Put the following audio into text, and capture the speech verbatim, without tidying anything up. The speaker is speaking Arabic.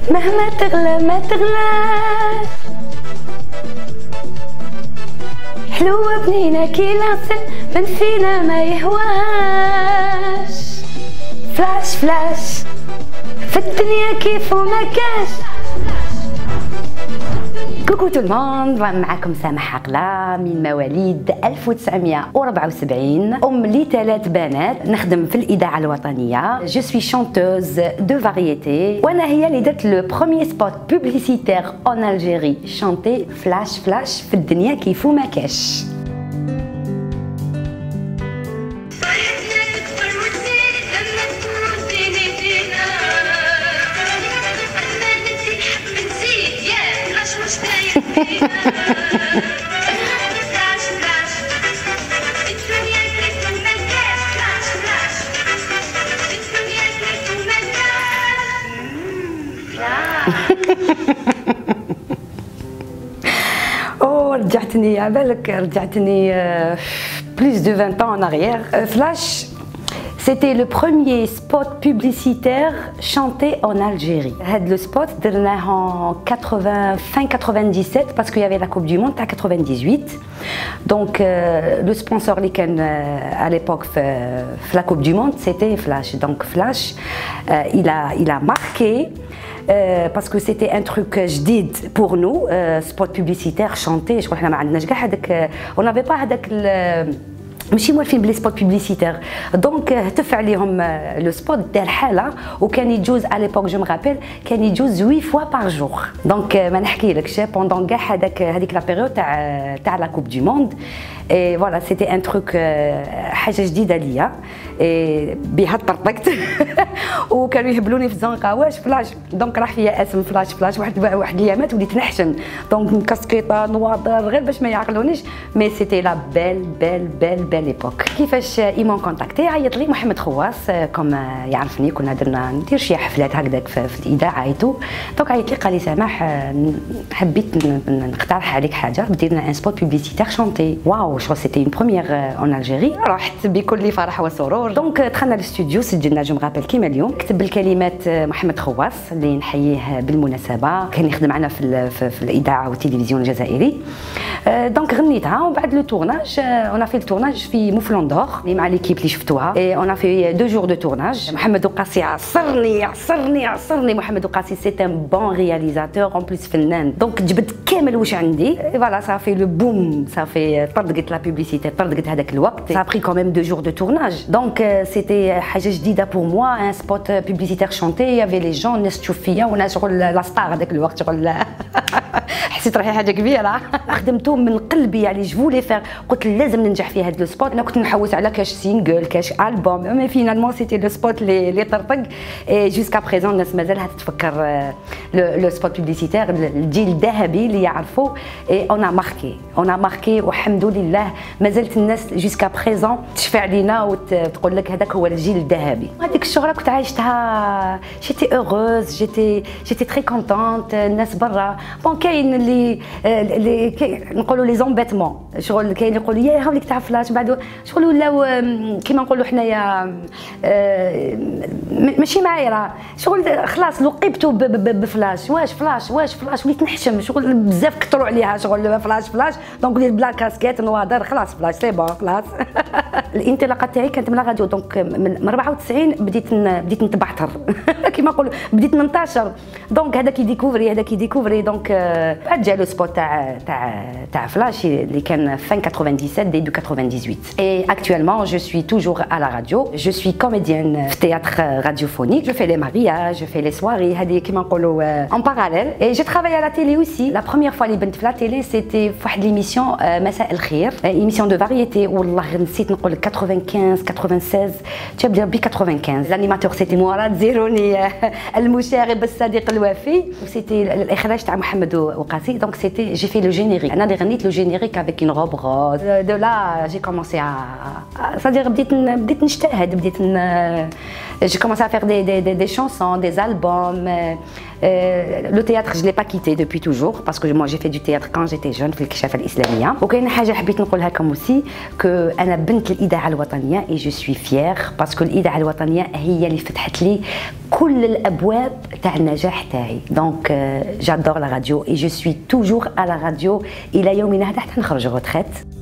مهما تغلى ما تغلى حلوة بنينة كي العسل من فينا ما يهواش. فلاش فلاش في الدنيا كيف وما كاش. كوكو تو الموند، معكم سامح عقلة من مواليد ألف وتسعمائة وأربعة وسبعين، ام لثلاث بنات، نخدم في الاذاعه الوطنيه. جو سوي شانتوز دو فاريتي، وانا هي اللي درت لو بروميير سبوت بوبليسيتير اون الجيري شانتي فلاش فلاش في الدنيا كيف وما كاش. اوه رجعتني على بالك، رجعتني بلوس دو عشرين ans en arrière. Flash, c'était le premier spot publicitaire chanté en Algérie. هاد لو سبوت درناه en quatre-vingts fin quatre-vingt-dix-sept parce qu'il y avait la Coupe du Monde à quatre-vingt-dix-huit. Donc euh, le sponsor اللي كان à l'époque في la Coupe du Monde c'était Flash. Donc Flash euh, il a il a marqué Euh, parce que c'était un truc جديد pour nous, euh, spot publicitaire chanté. Je crois que ما عندناش كاع هذاك، on n'avait pas هذاك ماشي موالفين بلي سبوت بوبليسيتير. دونك هتف عليهم لو سبوت دار حاله، وكان يجوز على ليبوك جو مغابيل كان يجوز ثمانية فوا بار جور. دونك ما نحكي لكش بوندون كاع هذاك هذيك لا بيريود تاع تاع لا كوب دو موند. اي فوالا سيتي ان تروك حاجه جديده ليا، بها طرطقت وكانوا يهبلوني في الزنقه واش فلاش. دونك راح فيا اسم فلاش فلاش. واحد واحد الايامات وليت نحشم، دونك كاسكيطه نواضر غير باش ما يعقلونيش. مي سيتي لا بيل بيل بيل بيل ايبوك. كيفاش ايمون كونتاكتي؟ عيط لي محمد خواص، كوم يعرفني، كنا درنا ندير شي حفلات هكذاك في, في الاذاعه ايتو. دونك عيط لي قال لي سامح حبيت نقترح عليك حاجه، دير لنا ان سبوت بوبليسيتير شونتي. واو جو سيتي اون بروميير اون الجيري. رحت بكل فرح وسرور. دونك دخلنا للاستوديو سجلنا جو مغابل كيما اليوم. كتب الكلمات محمد خواص اللي نحييه بالمناسبه، كان يخدم معنا في, في, في الاذاعه والتلفزيون الجزائري. دونك غنيتها، ومن بعد لو تورناج اون في التورناج في موفلون دور اللي مع ليكيب اللي شفتوها. اي اون في دو جور دو تورناج. محمد وقاسي عصرني عصرني عصرني. محمد وقاسي سي ان بون رياليزاتور اون بليس فنان. دونك جبت كامل واش عندي. فوالا صافي لو بوم، صافي طردقت لا بوبليسيتي، طردقت هذاك الوقت. صا بري كوميم دو جور دو تورناج. دونك سيتي حاجه جديده بور موا، ان سبوت بوبليسيتير شونتي. يافي لي جون، الناس تشوف فيا وانا شغل لا ستار هذاك الوقت، شغل حسيت روحي حاجه كبيره. خدمته من قلبي، يعني جو فولي فير. قلت لازم ننجح في هذا لو سبوت. انا كنت نحوس على كاش سينجل كاش البوم، مي فينالمون سيتي لو سبوت اللي اللي طرطق. اي جوسكا بريزون الناس مازالها تتفكر لو سبوت بوبليسيتير، الجيل الذهبي اللي يعرفوا. اي اون ماركي اون ماركي والحمد لله مازالت الناس جوسكا بريزون تشفع علينا وتقول لك هذاك هو الجيل الذهبي. هذيك الشغله كنت عايشتها، جيتي اوغوز، جيتي جيتي تري كونتونت. الناس برا بون كاين اللي اللي نقولوا لي زومبيتمون، شغل كاين اللي يقولوا يا هاوليك تاع فلاش، بعد شغل ولاو كيما نقولوا حنايا ماشي معايا، راه شغل خلاص لقبتوا بفلاش. واش فلاش واش فلاش وليت نحشم، شغل بزاف كثروا عليها شغل فلاش فلاش. دونك وليت بلا كاسكيت نواضر، خلاص فلاش سي بون خلاص. الانطلاقه تاعي كانت من الراديو. دونك من أربعة وتسعين بديت بديت نتبعثر كيما نقولوا، بديت ننتشر. دونك هذا كيديكوفري هذا كيديكوفري. دونك بعد جا لو سبوت تاع تاع تاع فلاش اللي كان fin quatre-vingt-dix-sept début quatre-vingt-dix-huit. Et actuellement je suis toujours à la radio. Je suis comédienne في théâtre radiophonique. Je fais les mariages, je fais les soirées هذه كيما نقولوا en parallèle. Et je travaille à la télé aussi. La première fois اللي بنت في la télé c'était في واحد l'émission مساء الخير، émission de variété. والله نسيت نقول quatre-vingt-quinze quatre-vingt-seize تبدا ب quatre-vingt-quinze. l'animateur c'était مراد زيروني المشاغب الصديق الوفي. وسيتي الاخراج تاع محمد وقاسي. دونك سيتي جي في لو جينيريك. انا اللي غنيت لو جينيريك avec une robe rose. De là j'ai commencé à c'est-à-dire بديت بديت نجتهد، بديت j'ai commencé à faire des des des chansons, des albums. لو تياتر je l'ai pas quitté depuis toujours parce que moi j'ai fait du théâtre quand j'étais jeune في الكشافة الإسلامية. وكاينة حاجة حبيت نقولها لكم aussi que أنا بنت الإذاعة الوطنية et je suis fière parce que الإذاعة الوطنية هي اللي فتحت لي كل الأبواب تاع النجاح تاعي. donc euh, j'adore la radio et je suis toujours à la radio إلى يومنا هذا حتى نخرج retraite.